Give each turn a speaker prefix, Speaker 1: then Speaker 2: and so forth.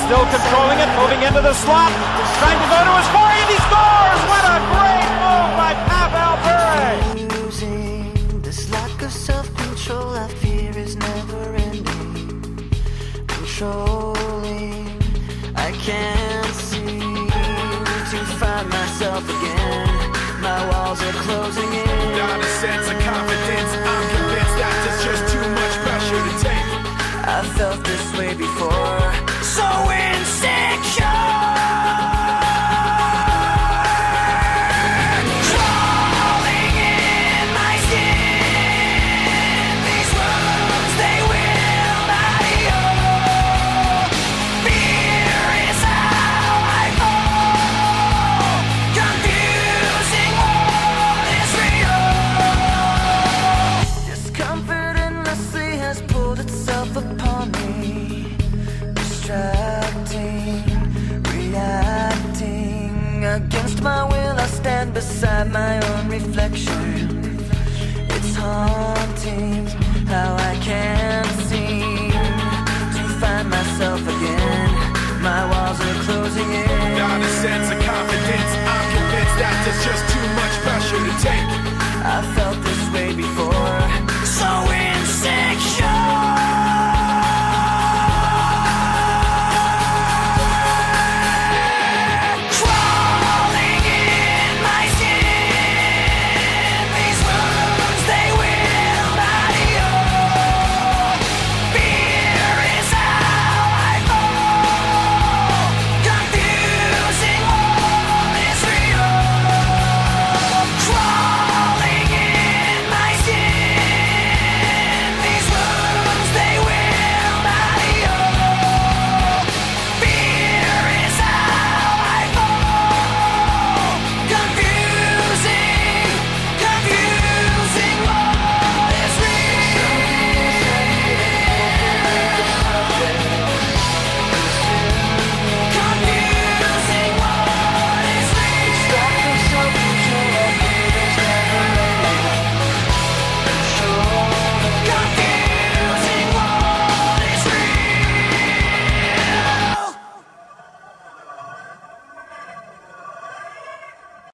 Speaker 1: still controlling it, moving into the slot, trying to go to his forehand, and he scores! What a great move by Pavel Bure!
Speaker 2: Losing this lack of self-control, I fear is never ending. Controlling, I can't seem to find myself again. My walls are closing in.
Speaker 3: Not a sense of confidence, I'm convinced that there's just too much pressure to take.
Speaker 2: I felt this way before, so insecure. Crawling in my skin, these wounds, they will not heal. Fear is how I fall, confusing what is real. Discomfort endlessly has pulled itself upon me, distracting, reacting. Against my will, I stand beside my own reflection. It's haunting how I can't seem to find myself again. My walls are closing in.
Speaker 3: Not a sense of confidence, I'm convinced that there's just